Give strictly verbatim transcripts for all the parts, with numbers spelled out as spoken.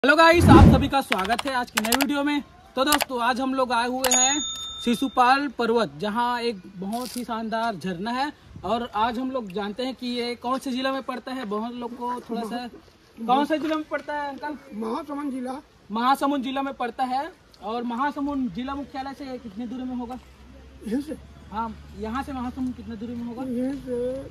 Hello guys, आप सभी का स्वागत है आज की नई वीडियो में। तो दोस्तों, आज हम लोग आए हुए हैं शिशुपाल पर्वत, जहां एक बहुत ही शानदार झरना है। और आज हम लोग जानते हैं कि ये कौन से जिला में पड़ता है। बहुत लोग को थोड़ा सा कौन से जिला में पड़ता है अंकल? महासमुंद जिला। महासमुंद जिला में पड़ता है। और महासमुंद जिला मुख्यालय से कितनी दूरी में होगा? यहाँ से हाँ, यहाँ से महासमुंद कितनी दूरी में होगा? यहाँ से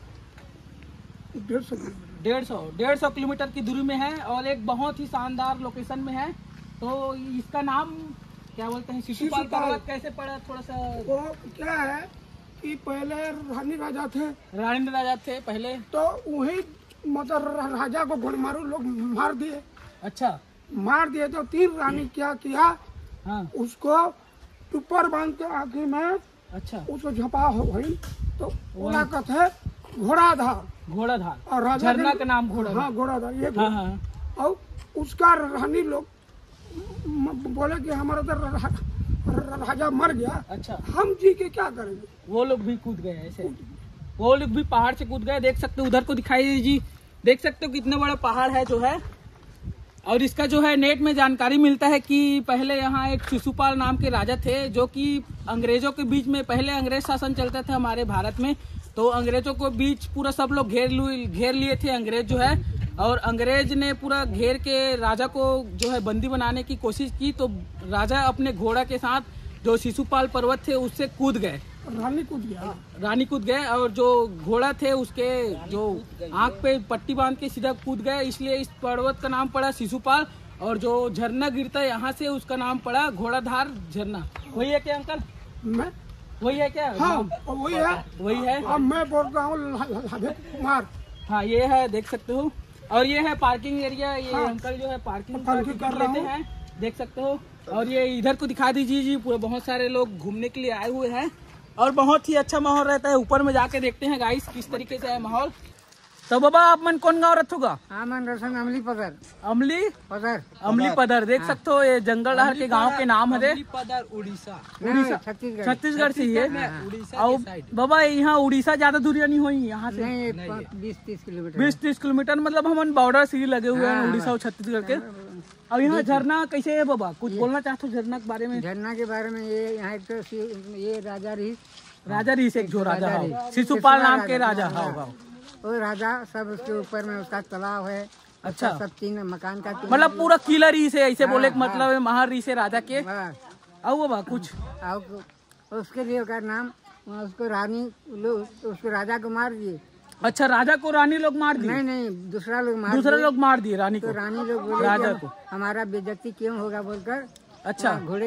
डेढ़ सौ डेढ़ सौ डेढ़ सौ किलोमीटर की दूरी में है और एक बहुत ही शानदार लोकेशन में है। तो इसका नाम क्या बोलते हैं? शिशुपाल पर्वत कैसे पड़ा? थोड़ा सा वो क्या है कि पहले रानी राजा थे, रानी राजा थे पहले। तो वही मतलब राजा को घोड़मारू लोग मार दिए। अच्छा, मार दिए तो तीन रानी क्या किया, हाँ, उसको ऊपर बांध के आखिर में अच्छा, उसको झपा हो गई। तो ओला कथ है घोड़ाधार। घोड़ाधार और राजा झरना का नाम घोड़ाधार। हाँ, घोड़ाधार ये हाँ हाँ। और उसका रानी लोग म- बोले कि हमारा तो रा- राजा मर गया, अच्छा, हम जी के क्या करेंगे। वो लोग भी कूद गए ऐसे। वो लोग भी पहाड़ से कूद गए। देख सकते हो, उधर को दिखाई दीजिए। देख सकते हो कितने बड़ा पहाड़ है जो है। और इसका जो है नेट में जानकारी मिलता है कि पहले यहाँ एक शिशुपाल नाम के राजा थे, जो कि अंग्रेजों के बीच में, पहले अंग्रेज शासन चलता था हमारे भारत में, तो अंग्रेजों को बीच पूरा सब लोग घेर घेर लिए थे अंग्रेज जो है। और अंग्रेज ने पूरा घेर के राजा को जो है बंदी बनाने की कोशिश की। तो राजा अपने घोड़ा के साथ जो शिशुपाल पर्वत थे उससे कूद गए। रानी कूद गया। रानी कूद गए और जो घोड़ा थे उसके जो आंख पे पट्टी बांध के सीधा कूद गए, इसलिए इस पर्वत का नाम पड़ा शिशुपाल। और जो झरना गिरता है यहाँ से, उसका नाम पड़ा घोड़ाधार झरना। वही है क्या अंकल? मैं वही है क्या? हाँ, वही है। वही है। अब मैं बोल रहा हूँ लाभे कुमार। हाँ, ये है, देख सकते हो। और ये है पार्किंग एरिया। ये हाँ, अंकल जो है पार्किंग पार्किंग कर रहा लेते हूँ। हैं, देख सकते हो। और ये इधर को दिखा दीजिए जी। पूरे बहुत सारे लोग घूमने के लिए आए हुए हैं और बहुत ही अच्छा माहौल रहता है। ऊपर में जाके देखते हैं गाइस किस तरीके से है माहौल। तो बाबा, आप मन कौन गाँव रखोगा? आमन रसन अमली पदर अमली पदर अमली पदर। देख सकते हो, ये जंगल लहर के गांव के नाम है। पदर उड़ीसा उड़ीसा, छत्तीसगढ़। छत्तीसगढ़ से ही है। उड़ीसा और के साइड। बाबा, यहाँ उड़ीसा ज्यादा दूरी नहीं हुई यहाँ से? नहीं, बीस तीस किलोमीटर। बीस तीस किलोमीटर मतलब हम बॉर्डर से ही लगे हुए हैं, हाँ, उड़ीसा और छत्तीसगढ़ के। और यहाँ झरना कैसे है बाबा? कुछ बोलना चाहते हो झरना के बारे में? झरना के बारे में ये यहाँ एक तो सी- ये राजा रही, राजा रीस, एक जो राजा राजा हो, रीस। शिशुपाल नाम के राजा, राजा। हाँ, हाँ, हाँ। वो राजा सब उसके ऊपर में उसका तालाब है। अच्छा। उसका सब तीन मकान का तीन- मतलब पूरा किला रीस है, ऐसे हाँ, बोले का हाँ। मतलब है महार रीस है राजा के। बस। आओ बाबा कुछ। और उसके लिए का नाम उसको रानी लोग उसको राजा को मार दिए। अच्छा, राजा को रानी लोग मार दिए? नहीं नहीं, दूसरा लोग मार दूसरे दिए। लोग मार दिए रानी तो को। रानी लोग बोले राजा कि को। हमारा बेइज्जती क्यों होगा बोलकर अच्छा, घोड़े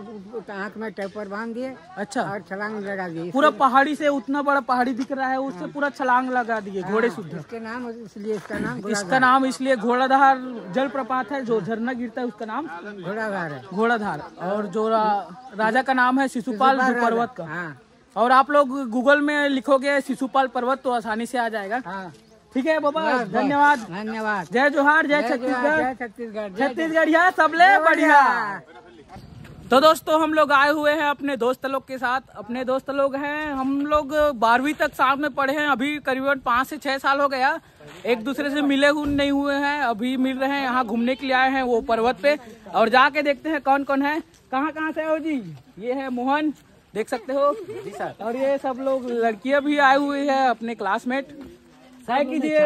के आंख में टेपर बांध दिए अच्छा। और छलांग लगा दिए। पूरा पहाड़ी से, उतना बड़ा पहाड़ी दिख रहा है, उससे पूरा छलांग लगा दिए घोड़े शुद्ध। इसके नाम इसलिए इसका नाम इसका नाम इसलिए घोड़ाधार जलप्रपात है, जो झरना गिरता है उसका नाम घोड़ाधार है। घोड़ाधार। और जो रा, राजा का नाम है शिशुपाल शिशुपाल पर्वत का। हाँ, और आप लोग गूगल में लिखोगे शिशुपाल पर्वत तो आसानी से आ जाएगा। हाँ। ठीक है बाबा, बस, बस। धन्यवाद। धन्यवाद। जय जोहार, जय जय जोहार, छत्तीसगढ़। जय छत्तीसगढ़, जय छत्तीसगढ़िया सबले बढ़िया। तो दोस्तों, हम लोग आए हुए हैं अपने दोस्त लोग के साथ। अपने दोस्त लोग हैं, हम लोग बारहवीं तक साथ में पढ़े हैं। अभी करीबन पाँच से छह साल हो गया एक दूसरे से मिले हुए नहीं हुए हैं। अभी मिल रहे हैं, यहाँ घूमने के लिए आए हैं वो पर्वत पे। और जाके देखते हैं कौन कौन है। कहाँ कहाँ से हो जी? ये है मोहन, देख सकते हो जी सर। और ये सब लोग लड़कियां भी आए हुए हैं, अपने क्लासमेट। हाय कीजिए।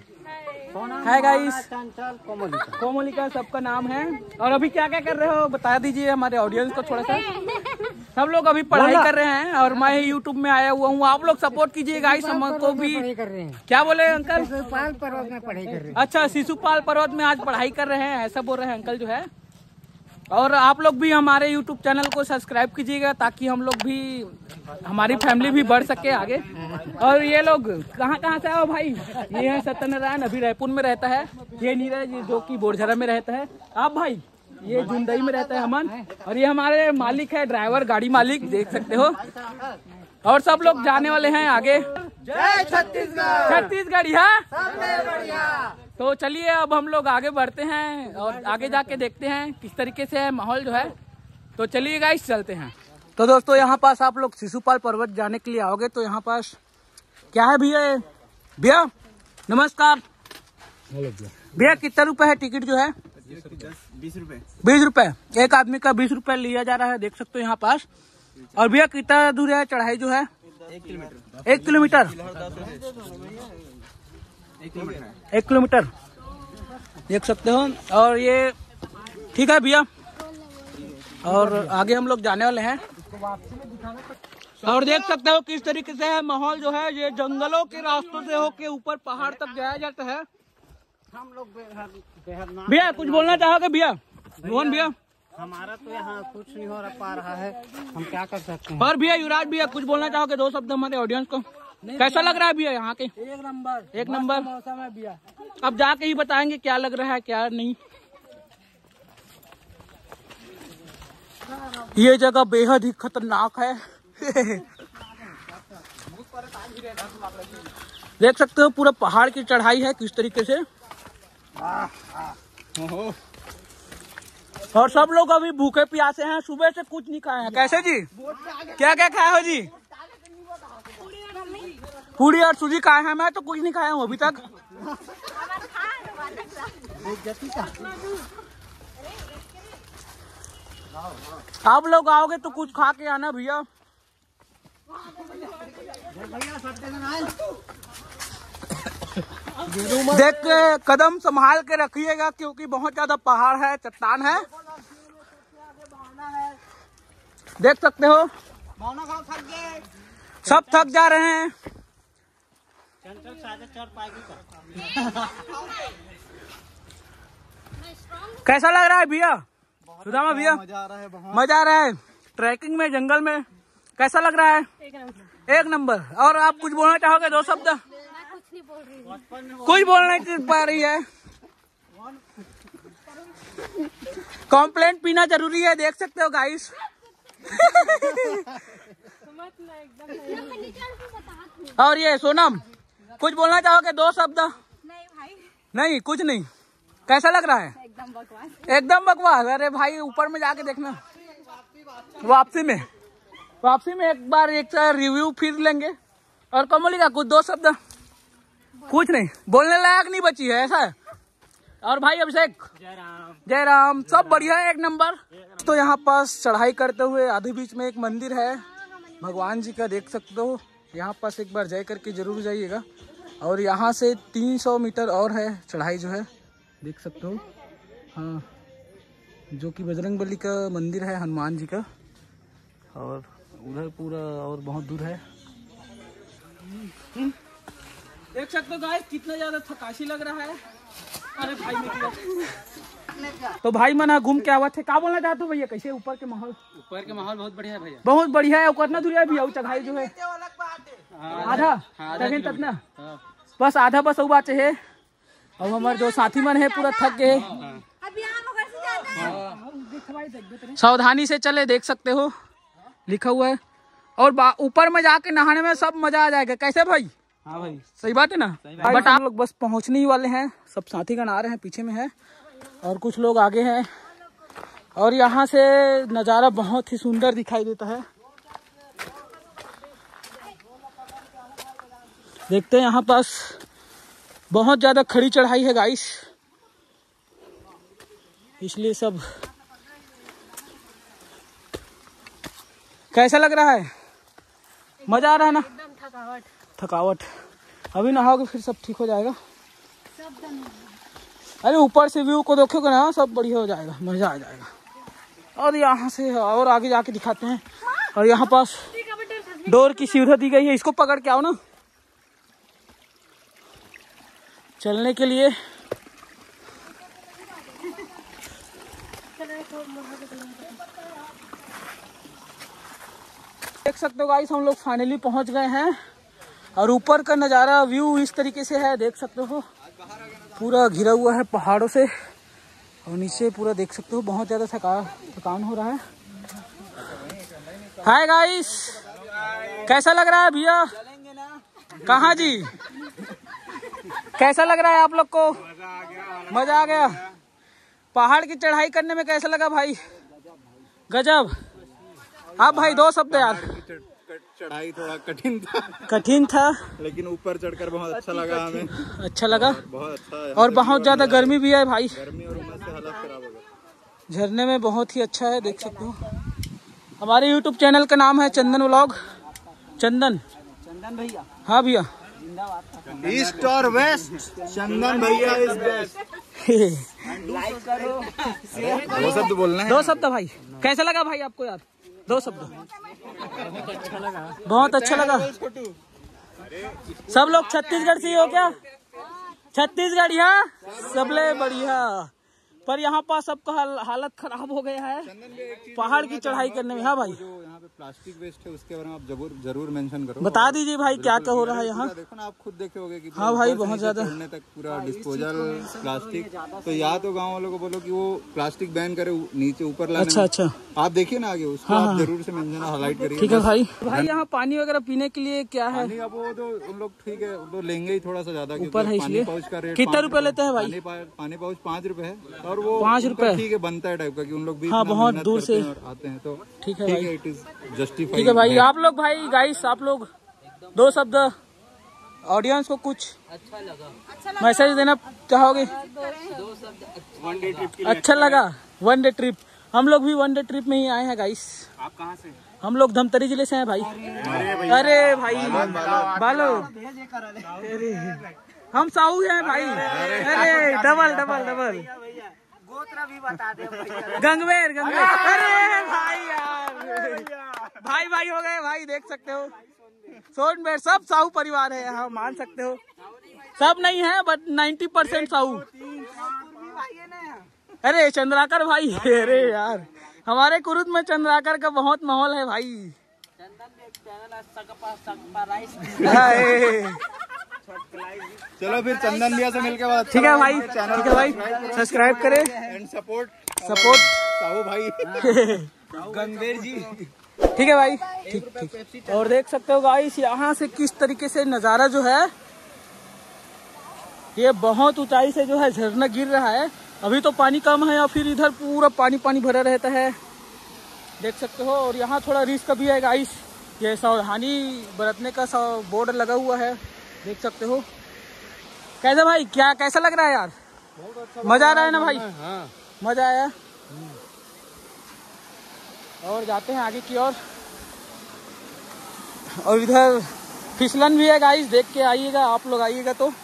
Hi guys. कोमलिका सबका नाम है। और अभी क्या क्या कर रहे हो बता दीजिए हमारे ऑडियंस को थोड़ा सा। सब लोग अभी पढ़ाई कर रहे हैं और मैं यूट्यूब में आया हुआ हूँ। आप लोग सपोर्ट कीजिए गाइस, हमको भी। पढ़ाई कर रहे हैं। क्या बोले अंकल? शिशुपाल पर्वत में पढ़ाई कर रहे हैं। अच्छा, शिशुपाल पर्वत में आज पढ़ाई कर रहे हैं, ऐसा बोल रहे हैं अंकल जो है। और आप लोग भी हमारे यूट्यूब चैनल को सब्सक्राइब कीजिएगा, ताकि हम लोग भी, हमारी फैमिली भी बढ़ सके आगे। और ये लोग कहाँ कहाँ से आओ भाई? ये है सत्यनारायण, अभी रायपुर में रहता है। ये नीरज, जो कि बोरझरा में रहता है। आप भाई, ये झुंडई में रहता है अमन। और ये हमारे मालिक है, ड्राइवर, गाड़ी मालिक, देख सकते हो। और सब लोग जाने वाले हैं आगे। जय छत्तीसगढ़। छत्तीसगढ़िया। बढ़िया। तो चलिए अब हम लोग आगे बढ़ते हैं और आगे जाके देखते हैं किस तरीके से है माहौल जो है। तो चलिए गाइस, चलते हैं। तो दोस्तों, यहाँ पास आप लोग शिशुपाल पर्वत जाने के लिए आओगे तो यहाँ पास क्या है भैया? भैया नमस्कार। भैया कितना रुपए है टिकट जो है? बीस रुपए बीस रुपए एक आदमी का बीस रुपए लिया जा रहा है, देख सकते हो यहाँ पास। और भैया कितना दूर है चढ़ाई जो है? एक किलोमीटर एक किलोमीटर एक किलोमीटर एक किलोमीटर देख सकते हो। और ये ठीक है भैया, और आगे हम लोग जाने वाले हैं। और देख सकते हो किस तरीके से है माहौल जो है, ये जंगलों के रास्तों से होके ऊपर पहाड़ तक जाया जाता है। हम लोग भैया कुछ बोलना चाहोगे भैया? मोहन भैया हमारा तो यहाँ कुछ नहीं हो पा रहा है, हम क्या कर सकते हैं। और भैया युवराज भैया कुछ बोलना चाहोगे? दो शब्द हमारे ऑडियंस को। कैसा लग रहा है भैया यहाँ के? एक नंबर एक नंबर मौसम है भैया। अब जाके ही बताएंगे क्या लग रहा है क्या नहीं। ये जगह बेहद ही खतरनाक है। देख सकते हो पूरा पहाड़ की चढ़ाई है किस तरीके से। और सब लोग अभी भूखे प्यासे हैं, सुबह से कुछ नहीं खाए हैं। कैसे जी, क्या क्या खाए हो जी? पूरी और सूजी खाए हैं, मैं तो कुछ नहीं खाया हूँ अभी तक। आप लोग आओगे तो कुछ खा के आना भैया। देख के कदम संभाल के रखिएगा क्योंकि बहुत ज्यादा पहाड़ है, चट्टान है। देख सकते हो सब थक जा रहे हैं। कैसा लग रहा है भैया? सुदामा भैया मजा आ रहा है, बहुत मजा आ रहा है ट्रैकिंग में, जंगल में। कैसा लग रहा है? एक नंबर। और आप कुछ बोलना चाहोगे? दो शब्द। कुछ बोल नहीं पा रही है। कॉम्प्लेन पीना जरूरी है, देख सकते हो गाइस। और ये सोनम कुछ बोलना चाहोगे? दो शब्द। नहीं भाई, नहीं कुछ नहीं। कैसा लग रहा है? एकदम बकवास। एकदम बकवास। अरे भाई ऊपर में जाके देखना। वापसी में वापसी में एक बार एक रिव्यू फिर लेंगे। और कमली का कुछ दो शब्द। कुछ नहीं, बोलने लायक नहीं बची है, ऐसा है। और भाई अभिषेक जय राम। जय राम, सब बढ़िया है, एक नंबर। तो यहाँ पास चढ़ाई करते हुए आधे बीच में एक मंदिर है भगवान जी का, देख सकते हो। यहाँ पास एक बार जाए करके जरूर जाइएगा। और यहाँ से तीन सौ मीटर और है चढ़ाई जो है, देख सकते हो। हाँ, जो कि बजरंगबली का मंदिर है, हनुमान जी का। और उधर पूरा और बहुत दूर है। देख सकते हो गाइस कितना ज्यादा थकाशी लग रहा है। अरे भाई मैं तो भाई मना घूम के आवा थे। क्या बोलना चाहते हो भैया? कैसे ऊपर के माहौल? ऊपर के माहौल बहुत बढ़िया है भैया, बहुत बढ़िया है। कितना दूर है भैया चढ़ाई जो है? आधा हाँ, सेकंड तक ना, हाँ। बस आधा बस वो बात है। और हमारे जो साथी मन है पूरा थक गए। सावधानी से चले, देख सकते हो लिखा हुआ है। और ऊपर में जाके नहाने में सब मजा आ जाएगा। कैसे भाई? हाँ भाई सही बात है ना। बट आप लोग बस पहुंचने ही वाले हैं। सब साथी गण आ रहे हैं, पीछे में है और कुछ लोग आगे हैं। और यहाँ से नज़ारा बहुत ही सुंदर दिखाई देता है। देखते हैं यहाँ पास बहुत ज्यादा खड़ी चढ़ाई है गाइस, इसलिए सब। कैसा लग रहा है? मजा आ रहा है ना? एकदम थकावट। थकावट अभी नहाओगे फिर सब ठीक हो जाएगा। अरे ऊपर से व्यू को देखोगे ना, सब बढ़िया हो जाएगा, मजा आ जाएगा। और यहाँ से और आगे जाके दिखाते हैं। और यहाँ पास डोर की सुविधा दी गई है, इसको पकड़ के आओ ना चलने के लिए। देख सकते हो गाइस हम लोग फाइनली पहुंच गए हैं। और ऊपर का नज़ारा व्यू इस तरीके से है, देख सकते हो। पूरा घिरा हुआ है पहाड़ों से। और नीचे पूरा देख सकते हो, बहुत ज़्यादा थका थकान हो रहा है। हाय गाइस, कैसा लग रहा है भैया? कहाँ जी? कैसा लग रहा है आप लोग को? मजा आ गया। पहाड़ की चढ़ाई करने में कैसा लगा भाई? गजब। आप भाई दो शब्द यार। चढ़ाई थोड़ा कठिन था, कठिन था लेकिन ऊपर चढ़कर बहुत अच्छा लगा हमें। अच्छा लगा बहुत अच्छा है। और बहुत ज्यादा गर्मी भी है भाई, गर्मी और उमस से हालत खराब हो गया। झरने में बहुत ही अच्छा है, देख सकते हो। हमारे यूट्यूब चैनल का नाम है चंदन व्लॉग। चंदन चंदन भैया हाँ भैया, ईस्ट और वेस्ट चंदन भैया इज बेस्ट। लाइक करो। वो सब तो बोलना है। दो शब्द भाई, कैसा लगा भाई आपको यार? दो शब्द। बहुत अच्छा लगा। सब लोग छत्तीसगढ़ से ही हो क्या? छत्तीसगढ़ यहाँ सबले बढ़िया। पर यहाँ पर सबका हाल, हालत खराब हो गया है पहाड़ की चढ़ाई करने में। हाँ भाई, जो यहाँ पे प्लास्टिक वेस्ट है उसके बारे में आप जरूर जरूर मेंशन करो। बता दीजिए भाई क्या क्या हो रहा है यहाँ। देखो ना, आप खुद देखे होगे कि हाँ भाई, बहुत ज्यादा छोड़ने तक पूरा डिस्पोजल प्लास्टिक। तो या तो गाँव वालों को बोलो कि वो प्लास्टिक बैन करे नीचे ऊपर लाने। अच्छा अच्छा, आप देखिए ना आगे उसको, आप जरूर से मेंशन हाईलाइट करिए। ठीक है भाई। भाई यहाँ पानी वगैरह पीने के लिए क्या है? पानी का वो तो उन लोग ठीक है, वो लेंगे ही थोड़ा सा ज्यादा, ऊपर है पानी इसलिए। पाउच का रेट कितना रुपए लेते हैं भाई? पानी पाउच पाँच रुपए है, और वो पाँच रुपए ठीक है, बनता है टाइप का कि उन लोग भी हाँ, इतना बहुत मेहनत दूर करते से हैं और आते हैं, तो ठीक है ठीक भाई। है, इट इज जस्टिफाइड। ठीक है भाई, आप लोग भाई गाइस, आप लोग दो शब्द ऑडियंस को कुछ अच्छा लगा। मैसेज देना चाहोगे? दो शब्द। वन डे ट्रिप अच्छा लगा। वन डे ट्रिप, हम लोग भी वन डे ट्रिप में ही आए हैं गाइस। आप कहाँ से? हम लोग धमतरी जिले से हैं भाई। अरे भाई बालो, अरे हम साहू हैं भाई। अरे डबल डबल डबल गोत्र भी बता दे। गंगवेर गंगवेर। अरे भाई यार, भाई भाई हो गए भाई, देख सकते हो। सोनमेर सब साहू परिवार है यहाँ, मान सकते हो। सब नहीं है बट नाइन्टी परसेंट साहू। अरे चंद्राकर भाई, अरे यार हमारे कुरुद में चंद्राकर का बहुत माहौल है भाई। चलो फिर चंदन भैया से मिलके बाद। ठीक है भाई, ठीक है भाई, सब्सक्राइब करें एंड सपोर्ट सपोर्ट साहू भाई गंगवेर जी। ठीक है भाई, ठीक ठीक। और देख सकते हो गाइस यहाँ से किस तरीके से नज़ारा जो है, ये बहुत ऊंचाई से जो है झरना गिर रहा है। अभी तो पानी कम है, या फिर इधर पूरा पानी पानी भरा रहता है, देख सकते हो। और यहाँ थोड़ा रिस्क भी है गाइस, ये सावधानी बरतने का बोर्ड लगा हुआ है, देख सकते हो। कैसा भाई, क्या कैसा लग रहा है यार? मजा आ रहा है ना भाई? हाँ। मजा आया। और जाते हैं आगे की ओर। और, और इधर फिसलन भी है गाइस, देख के आइएगा आप लोग, आइएगा तो।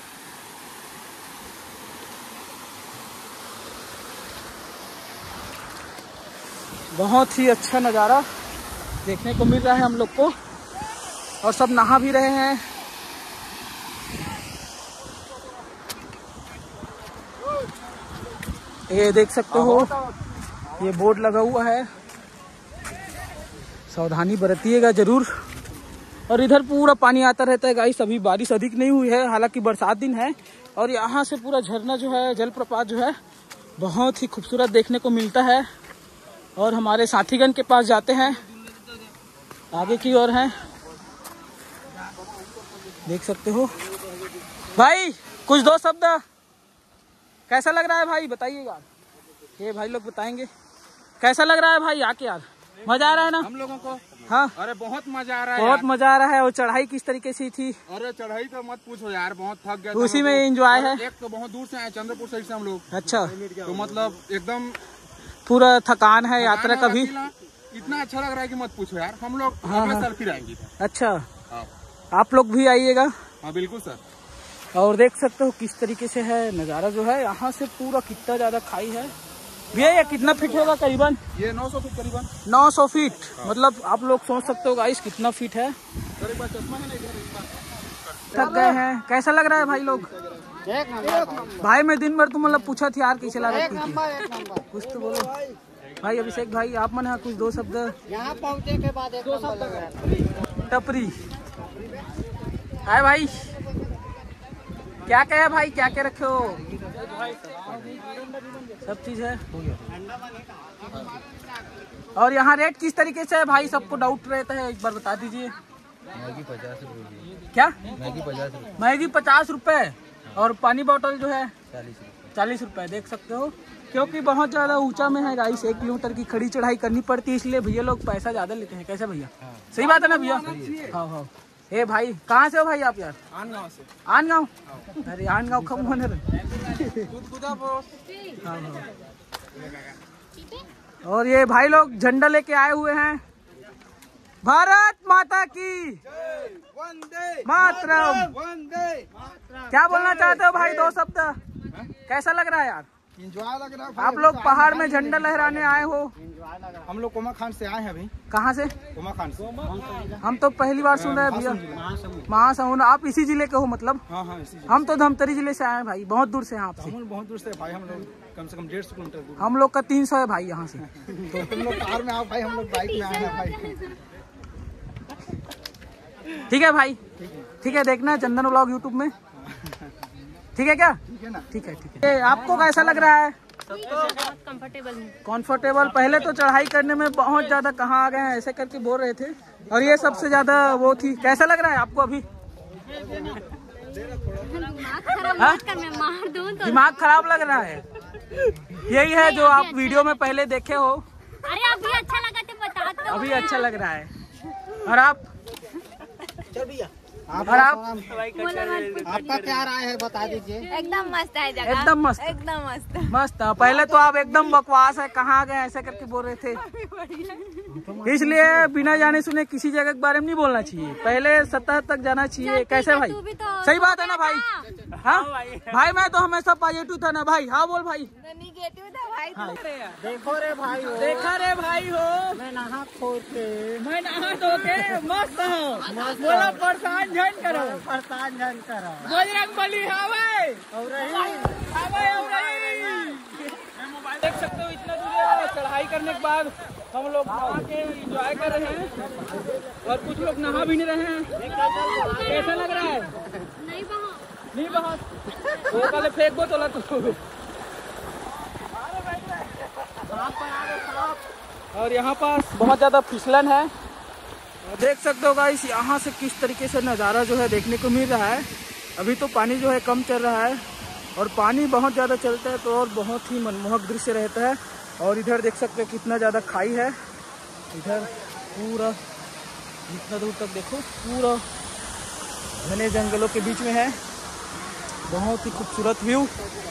बहुत ही अच्छा नज़ारा देखने को मिल रहा है हम लोग को, और सब नहा भी रहे हैं। ये देख सकते हो, ये बोर्ड लगा हुआ है, सावधानी बरतिएगा जरूर। और इधर पूरा पानी आता रहता है गाइस, अभी बारिश अधिक नहीं हुई है, हालांकि बरसात दिन है। और यहाँ से पूरा झरना जो है, जलप्रपात जो है, बहुत ही खूबसूरत देखने को मिलता है। और हमारे साथीगण के पास जाते हैं, आगे की ओर हैं, देख सकते हो। भाई कुछ दो शब्द, कैसा लग रहा है भाई बताइएगा? ये भाई लोग बताएंगे कैसा लग रहा है भाई आके यार? मजा आ रहा है ना हम लोगों को? हाँ, अरे बहुत मजा आ रहा है, बहुत मजा आ रहा है। और चढ़ाई किस तरीके से थी? अरे चढ़ाई तो मत पूछो यार, बहुत थक गया। उसी में एंजॉय है। एक तो बहुत दूर से आए, चंद्रपुर साइड से हम लोग। अच्छा, तो मतलब एकदम पूरा थकान है यात्रा का भी। इतना अच्छा लग रहा है कि मत पूछो यार। हम लोग हाँ, अगले हाँ। साल फिर आएंगे। अच्छा, हाँ। आप लोग भी आइएगा। हाँ बिल्कुल सर। और देख सकते हो किस तरीके से है नज़ारा जो है, यहाँ से पूरा कितना ज्यादा खाई है भैया। ये कितना फीट होगा करीबन? ये नौ सौ फीट करीबन। नौ सौ फीट, मतलब आप लोग सोच सकते हो गाइस कितना फीट है। थक गए हैं, कैसा लग रहा है भाई लोग? एक नंबर भाई मैं दिन भर तुम मतलब पूछा थी यार कैसे लग रही थी, एक नंबर। कुछ तो बोलो भाई। अभिषेक भाई आप मन है कुछ दो शब्द? यहाँ पहुँचे के बाद एक नंबर लग रहा है। टपरी है भाई, क्या क्या है भाई, क्या क्या रखे हो? सब चीज है। और यहाँ रेट किस तरीके से है भाई? सबको डाउट रहता है, एक बार बता दीजिए। मैगी पचास रुपए। क्या? मैगी पचास रुपए। मैगी पचास रुपए, और पानी बोतल जो है चालीस रुपए। चालीस रुपए, देख सकते हो। क्योंकि बहुत ज्यादा ऊंचा में है गाइस, एक किलोमीटर की खड़ी चढ़ाई करनी पड़ती है, इसलिए भैया लोग पैसा ज्यादा लेते हैं। कैसे भैया? सही बात है ना भैया? हाँ हाँ। ए भाई कहाँ से हो भाई आप यार? आन गाँव से। आन गाँव? अरे आन गाँव कब होने रहे? हाँ हाँ। और ये भाई लोग झंडा लेके आए हुए हैं। भारत माता की वंदे मातरम। वंदे। क्या बोलना चाहते हो भाई, दो शब्द? कैसा लग रहा है यार? एंजॉय लग रहा है। आप लोग पहाड़ में झंडा लहराने आए हो? हम लोग कोमाखान से आए हैं अभी। कहाँ से? कोमाखान से। हम तो पहली बार सुन रहे हैं भैया। महासमुंद। आप इसी जिले के हो मतलब? हाँ हाँ इसी हम तो धमतरी जिले से आए हैं भाई, बहुत दूर से हैं आपसे। हम बहुत दूर से भाई, हम लोग कम से कम डेढ़ सौ किलोमीटर दूर। हम लोग का तीन सौ है भाई यहाँ से। तो तुम लोग कार में आओ भाई, हम लोग बाइक में आए हैं भाई। ठीक है भाई, ठीक है, देखना चंदन व्लॉग यूट्यूब में। ठीक है क्या? ठीक है ना? ठीक है ठीक है। आपको कैसा लग रहा है? Comfortable comfortable. पहले तो चढ़ाई करने में बहुत ज्यादा कहाँ आ गए हैं ऐसे करके बोल रहे थे, और ये सबसे ज्यादा वो थी। कैसा लग रहा है आपको अभी? हाँ? मार दूं तो। दिमाग खराब लग रहा है? यही है जो आप वीडियो में पहले देखे हो। अरे अभी अच्छा लगा तो बता दो। अभी अच्छा लग रहा है। और आप? आप और आप? आपका क्या राय है बता दीजिए। एकदम मस्त है जगह। एकदम मस्त। एकदम मस्त। मस्त। पहले तो आप एकदम बकवास है, कहाँ गए ऐसे करके बोल रहे थे, इसलिए बिना जाने सुने किसी जगह के बारे में नहीं बोलना चाहिए, पहले सतह तक जाना चाहिए। कैसे भाई? सही बात है ना भाई? हाँ भाई, मैं तो हमेशा पॉजिटिव था ना भाई। हाँ बोल भाई। निगेटिव था भाई। हाँ। देखो रे भाई हो, देखा रे भाई हो, मैं नहा खो के मैं नहा धो के मस्त हूँ। बोला परेशान झन करो, परेशान जन करो बजरंग बली हावे और रही हावे हावे। देख सकते हो इतना दूर चढ़ाई करने के बाद हम लोग नहा के एंजॉय कर रहे हैं, और कुछ लोग नहा भी नहीं रहे हैं। कैसा लग रहा है? नहीं बहा नहीं बहुत वो पहले फेंक बो तो तो। और यहाँ पास बहुत ज्यादा फिसलन है, देख सकते हो गाइस यहाँ से किस तरीके से नज़ारा जो है देखने को मिल रहा है। अभी तो पानी जो है कम चल रहा है, और पानी बहुत ज़्यादा चलता है तो और बहुत ही मनमोहक दृश्य रहता है। और इधर देख सकते हो कितना ज़्यादा खाई है, इधर पूरा जितना दूर तक देखो पूरा घने जंगलों के बीच में है, बहुत ही खूबसूरत व्यू।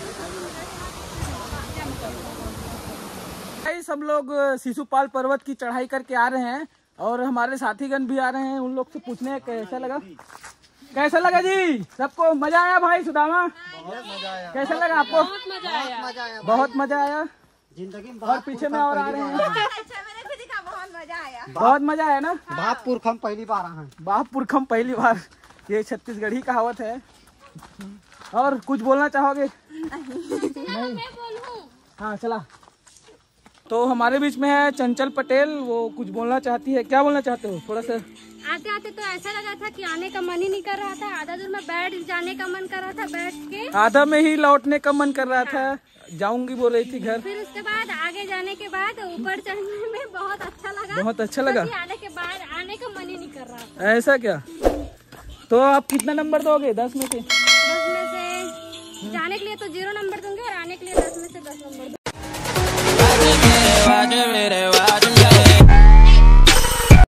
हम लोग शिशुपाल पर्वत की चढ़ाई करके आ रहे हैं, और हमारे साथीगण भी आ रहे हैं, उन लोग से पूछने कैसा लगा। कैसा लगा जी? सबको मजा आया भाई? सुदामा कैसा लगा आपको? बहुत मजा आया। बहुत मजा आया। जिंदगी में और पीछे में और आ रहे हैं। अच्छा मैंने भी दिखा, बहुत मजा आया। बहुत मजा आया ना? बाप पुरखम पहली बार आए हैं। बाप पुरखम पहली बार, ये छत्तीसगढ़ी कहावत है। और कुछ बोलना चाहोगे? नहीं। हाँ चला। तो हमारे बीच में है चंचल पटेल, वो कुछ बोलना चाहती है। क्या बोलना चाहते हो? थोड़ा सा। आते आते तो ऐसा लगा था कि आने का मन ही नहीं कर रहा था, आधा दूर में बैठ जाने का मन कर रहा था, बैठ के आधा में ही लौटने का मन कर रहा था, जाऊंगी बोल रही थी घर। फिर उसके बाद आगे जाने के बाद ऊपर चढ़ने में बहुत अच्छा लगा। बहुत अच्छा लगा। आने के बाद आने का मन ही नहीं कर रहा था। ऐसा क्या? तो आप कितना नंबर दोगे दस में से? दस में से जाने के लिए तो जीरो नंबर दूंगे, और आने के लिए दस में से दस नंबर।